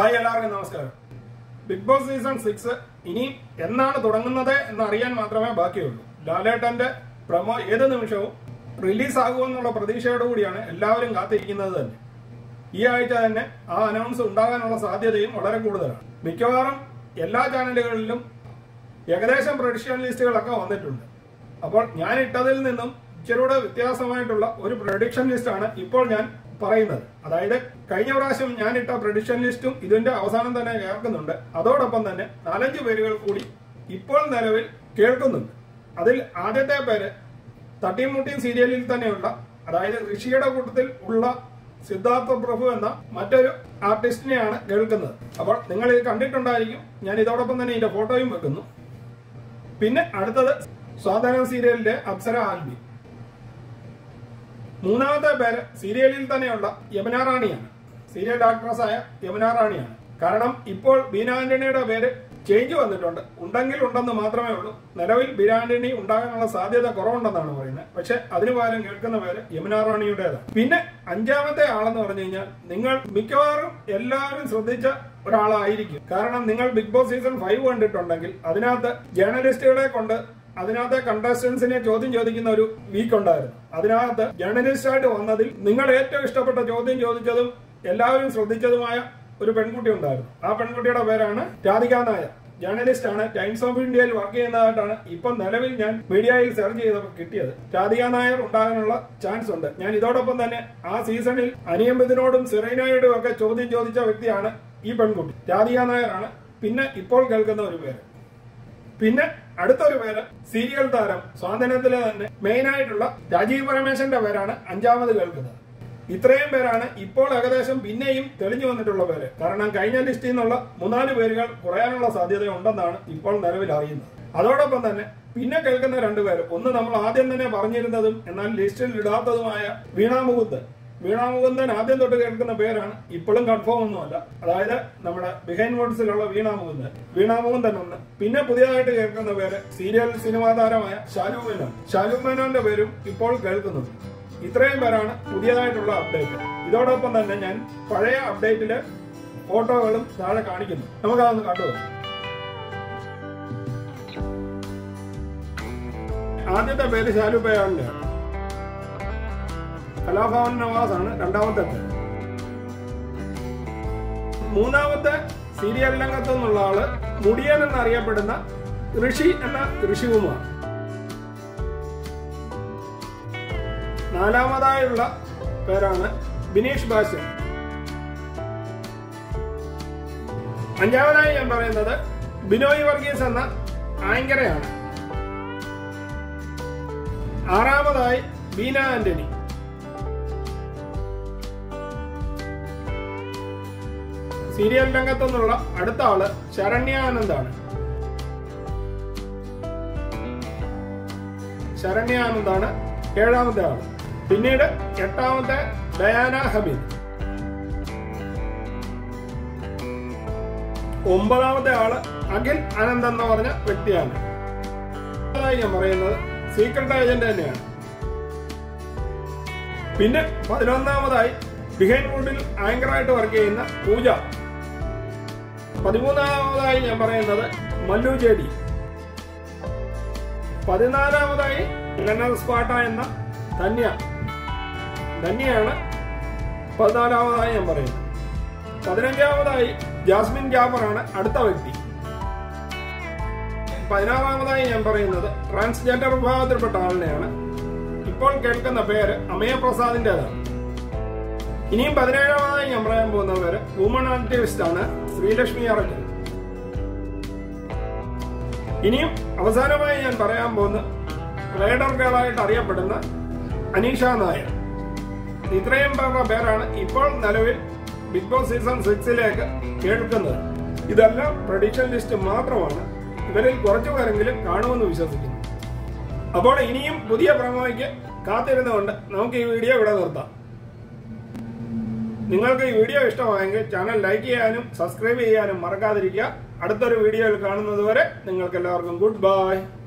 Hi എല്ലാവർക്കും നമസ്കാരം. Big boss season 6 ഇനി എന്നാണ് തുടങ്ങുന്നത് എന്നറിയാൻ മാത്രമേ ബാക്കിയുള്ളൂ. ലാലേട്ടന്റെ പ്രമോ ഏത് നിമിഷവും റിലീസ് ആകുമെന്നുള്ള പ്രതീക്ഷയോടുകൂടിയാണ് എല്ലാവരും കാത്തിരിക്കുന്നത് തന്നെ. ഈ ആഴ്ച തന്നെ ആ അനൗൺസ് ഉണ്ടാകാനുള്ള സാധ്യതയും വളരെ കൂടുതലാണ്. മിക്കവാറും എല്ലാ ചാനലുകളിലും ഏകദേശം പ്രഡിക്ഷൻ ലിസ്റ്റുകളൊക്കെ വന്നിട്ടുണ്ട്. അപ്പോൾ ഞാൻ ഇട്ടതിൽ നിന്നും ഇച്ചിരൂടെ വ്യത്യാസമായിട്ടുള്ള ഒരു പ്രഡിക്ഷൻ ലിസ്റ്റാണ് ഇപ്പോൾ ഞാൻ പറയുന്നത്. അതായത് കഴിഞ്ഞ പ്രാവശ്യം ഞാൻ ഇട്ട പ്രഡിക്ഷൻ ലിസ്റ്റും ഇതിന്റെ അവസാനം തന്നെ കേൾക്കുന്നുണ്ട്. അതോടൊപ്പം തന്നെ 4-5 പേരുകൾ കൂടി ഇപ്പോൾ നിലവിൽ കേൾക്കുന്നുണ്ട്. അതിൽ ആദ്യത്തെ പേര് തട്ടിമുട്ടിയും സീരിയലിൽ തന്നെയുള്ള, അതായത് ഋഷിയുടെ കൂട്ടത്തിൽ ഉള്ള സിദ്ധാർത്ഥ പ്രഭു എന്ന മറ്റൊരു ആർട്ടിസ്റ്റിനെയാണ് കേൾക്കുന്നത്. അപ്പോൾ നിങ്ങൾ ഇത് കണ്ടിട്ടുണ്ടായിരിക്കും. ഞാൻ ഇതോടൊപ്പം തന്നെ ഇതിന്റെ ഫോട്ടോയും വെക്കുന്നു. പിന്നെ അടുത്തത് സ്വാതന്ത്ര്യം സീരിയലിലെ അപ്സര ആൽബി. മൂന്നാമത്തെ പേര് സീരിയലിൽ തന്നെയുള്ള യമുന റാണിയാണ്. സീരിയൽ ആക്ട്രസായ യമുന റാണിയാണ്. കാരണം ഇപ്പോൾ ബീന ആന്റണിയുടെ പേര് ചേഞ്ച് വന്നിട്ടുണ്ട്. ഉണ്ടെങ്കിൽ ഉണ്ടെന്ന് മാത്രമേ ഉള്ളൂ. നിലവിൽ ബീന ആന്റണി ഉണ്ടാകാനുള്ള സാധ്യത കുറവുണ്ടെന്നാണ് പറയുന്നത്. പക്ഷെ അതിനു പകരം കേൾക്കുന്ന പേര് യമുന റാണിയുടേതാണ്. പിന്നെ 5ാമത്തെ ആളെന്ന് പറഞ്ഞു കഴിഞ്ഞാൽ നിങ്ങൾ മിക്കവാറും എല്ലാവരും ശ്രദ്ധിച്ച ഒരാളായിരിക്കും. കാരണം നിങ്ങൾ ബിഗ് ബോസ് സീസൺ 5 കണ്ടിട്ടുണ്ടെങ്കിൽ അതിനകത്ത് ജേർണലിസ്റ്റുകളെ കൊണ്ട് അതിനകത്തെ കണ്ടസ്റ്റൻസിനെ ചോദ്യം ചോദിക്കുന്ന ഒരു വീക്ക് ഉണ്ടായിരുന്നു. അതിനകത്ത് ജേർണലിസ്റ്റായിട്ട് വന്നതിൽ നിങ്ങൾ ഏറ്റവും ഇഷ്ടപ്പെട്ട ചോദ്യം ചോദിച്ചതും എല്ലാവരും ശ്രദ്ധിച്ചതുമായ ഒരു പെൺകുട്ടി ഉണ്ടായിരുന്നു. ആ പെൺകുട്ടിയുടെ പേരാണ് രാധിക നായർ. ജേർണലിസ്റ്റ് ആണ്. ടൈംസ് ഓഫ് ഇന്ത്യയിൽ വർക്ക് ചെയ്യുന്നതായിട്ടാണ് ഇപ്പം നിലവിൽ ഞാൻ മീഡിയയിൽ സെർച്ച് ചെയ്തപ്പോൾ കിട്ടിയത്. രാധിക നായർ ഉണ്ടാകാനുള്ള ചാൻസ് ഉണ്ട്. ഞാൻ ഇതോടൊപ്പം തന്നെ ആ സീസണിൽ അനിയമിതിനോടും സെറീനയോടും ഒക്കെ ചോദ്യം ചോദിച്ച വ്യക്തിയാണ് ഈ പെൺകുട്ടി. രാധിക നായരാണ്. പിന്നെ ഇപ്പോൾ കേൾക്കുന്ന ഒരു പേര്. പിന്നെ അടുത്തൊരു പേര് സീരിയൽ താരം സ്വാതന്ത്ര്യത്തിലെ തന്നെ മെയിൻ ആയിട്ടുള്ള രാജീവ് പരമേശ്വരന്റെ പേരാണ് 5ാമത് കേൾക്കുന്നത്. ഇത്രയും പേരാണ് ഇപ്പോൾ ഏകദേശം പിന്നെയും തെളിഞ്ഞു വന്നിട്ടുള്ള പേര്. കാരണം കഴിഞ്ഞ ലിസ്റ്റിൽ നിന്നുള്ള 3-4 പേരുകൾ കുറയാനുള്ള സാധ്യത ഉണ്ടെന്നാണ് ഇപ്പോൾ നിലവിൽ അറിയുന്നത്. അതോടൊപ്പം തന്നെ പിന്നെ കേൾക്കുന്ന 2 പേര്, ഒന്ന് നമ്മൾ ആദ്യം തന്നെ പറഞ്ഞിരുന്നതും എന്നാൽ ലിസ്റ്റിൽ ഇടാത്തതുമായ വീണ മുകുന്ദൻ. വീണ മുകുന്ദൻ ആദ്യം തൊട്ട് കേൾക്കുന്ന പേരാണ്. ഇപ്പോഴും കൺഫേം ഒന്നുമല്ല. അതായത് നമ്മുടെ ബിഹൈൻഡ് വേർഡ്സിലുള്ള വീണ മുകുന്ദൻ. വീണ മുകുന്ദൻ ഒന്ന്. പിന്നെ പുതിയതായിട്ട് കേൾക്കുന്ന പേര് സീരിയൽ സിനിമാ താരമായ ഷാലു മേനോൻ. ഷാലു മേനോന്റെ പേരും ഇപ്പോൾ കേൾക്കുന്നുണ്ട്. ഇത്രയും പേരാണ് പുതിയതായിട്ടുള്ള അപ്ഡേറ്റ്. ഇതോടൊപ്പം തന്നെ ഞാൻ പഴയ അപ്ഡേറ്റിലെ ഫോട്ടോകളും താഴെ കാണിക്കുന്നു. നമുക്കതൊന്ന് കണ്ടുപോകാം. ആദ്യത്തെ പേര് ഷാലു പേരാണ്. കലാഭവൻ നവാസ് ആണ് 2ാമത്തെ പേര്. 3ാമത്തെ സീരിയൽ രംഗത്തു നിന്നുള്ള ആള് മുടിയൻ എന്നറിയപ്പെടുന്ന ഋഷി എന്ന ഋഷികുമാർ. 4ാമതായുള്ള പേരാണ് ബിനീഷ് ബാസ്യൻ. 5ാമതായി ഞാൻ പറയുന്നത് ബിനോയ് വർഗീസ് എന്ന ആങ്കറയാണ്. 6ാമതായി ബീന ആന്റണി. 'സീരിയൽ രംഗത്തു നിന്നുള്ള അടുത്ത ആള് ശരണ്യ ആനന്ദാണ്. ശരണ്യ ആനന്ദാണ് 7ാമത്തെ ആള്. പിന്നീട് 8ാമത്തെ ഡയാന ഹബീബ്. 9ാമത്തെ ആള് അഖിൽ അനന്ത് എന്ന് പറഞ്ഞ വ്യക്തിയാണ്. ഞാൻ പറയുന്നത് സീക്രട്ട് ഏജന്റ് തന്നെയാണ്. പിന്നെ 11ാമതായി ബിഹൈൻഡ് വുഡിൽ ആങ്കറായിട്ട് വർക്ക് ചെയ്യുന്ന പൂജ. 13ാമതായി ഞാൻ പറയുന്നത് മല്ലു ജേഡി. 14ാമതായി ലെനർ സ്പാട്ട എന്ന ധന്യയാണ് 14ാമതായി ഞാൻ പറയുന്നത്. 15ാമതായി ജാസ്മിൻ ജാഫറാണ് അടുത്ത വ്യക്തി. 16ാമതായി ഞാൻ പറയുന്നത് ട്രാൻസ്ജെൻഡർ വിഭാഗത്തിൽപ്പെട്ട ആളിനെയാണ്. ഇപ്പോൾ കേൾക്കുന്ന പേര് അമയ പ്രസാദിന്റേതാണ്. ഇനിയും 17ാമതായി ഞാൻ പറയാൻ പോകുന്ന പേര് വുമൺ ആക്ടിവിസ്റ്റ് ആണ് ശ്രീലക്ഷ്മി അറക്കൽ. ഇനിയും അവസാനമായി ഞാൻ പറയാൻ പോകുന്ന റൈഡർ ഗേളായിട്ട് അറിയപ്പെടുന്ന അനീഷ നായർ. ഇത്രയും പേരാണ് ഇപ്പോൾ നിലവിൽ ബിഗ് ബോസ് സീസൺ 6ലേക്ക് കേൾക്കുന്നത്. ഇതെല്ലാം പ്രഡിക്ഷൻ ലിസ്റ്റ് മാത്രമാണ്. ഇവരിൽ കുറച്ചു പേരെങ്കിലും കാണുമെന്ന് വിശ്വസിക്കുന്നു. അപ്പോൾ ഇനിയും പുതിയ പ്രമോയ്ക്ക് കാത്തിരുന്നുകൊണ്ട് നമുക്ക് ഈ വീഡിയോ ഇവിടെ നിർത്താം. നിങ്ങൾക്ക് ഈ വീഡിയോ ഇഷ്ടമായെങ്കിൽ ചാനൽ ലൈക്ക് ചെയ്യാനും സബ്സ്ക്രൈബ് ചെയ്യാനും മറക്കാതിരിക്കുക. അടുത്തൊരു വീഡിയോയിൽ കാണുന്നത് വരെ നിങ്ങൾക്ക് എല്ലാവർക്കും ഗുഡ് ബൈ.